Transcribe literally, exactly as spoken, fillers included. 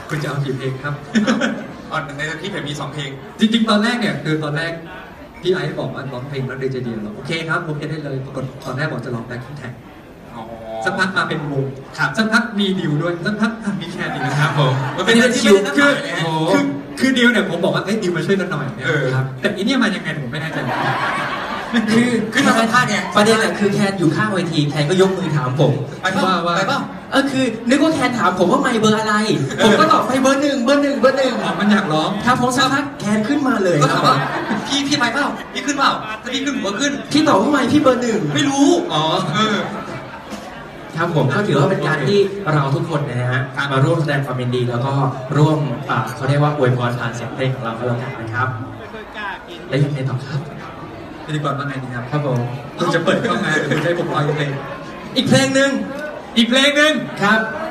คุณจะเอากี่เพลงครับอ๋อในที่เพลงมีสองเพลงจริงๆตอนแรกเนี่ยคือตอนแรกพี่ไอซ์บอกว่าร้องเพลงรักเดียวใจเดียวเราโอเคครับผมจะได้เลยปรากฏตอนแรกบอกจะร้องแบ็คกิ้งแท็กสักพักมาเป็นวงสักพักมีดิวด้วยสักพักมีแค่ดิวนะครับผมมันเป็นอะไรที่ไม่ได้คือคือคือดิวเนี่ยผมบอกว่าเอ้ยดิวมาช่วยกันหน่อยนะครับแต่อีเนี่ยมายังไงผมไม่แน่ใจคือคือมาสัมภาษณ์เนี่ยประเด็นเนี่ยคือแคนอยู่ข้างเวทีแคนก็ยกมือถามผมว่าว่าไปเปล่าเออคือนึกว่าแคนถามผมว่าไมค์เบอร์อะไรผมก็ตอบไปเบอร์หนึ่งเบอร์หนึ่งเบอร์หนึ่งมันอยากร้องครับผมสักพักแคนขึ้นมาเลยก็ถามว่าพี่พี่ไปเปล่าพี่ขึ้นเปล่าถ้าพี่ขึ้นผมก็ขึ้นพี่ตอบว่าไมค์พี่เบอร์หนึ่งไม่รู้อ๋อครับผมก็ถือว่าเป็นการที่เราทุกคนนะฮะมาร่วมแสดงความยินดีแล้วก็ร่วมเขาเรียกว่าอวยพรผ่านเสียงเพลงของเราก็แล้วกันนะครับและยังไงต่อครับพิธีกรว่าไงดีครับครับผมคุณจะเปิดเข้ามาหรือคุณจะให้ผมร้องเพลงอีกเพลงหนึ่งอีกเพลงหนึ่งครับ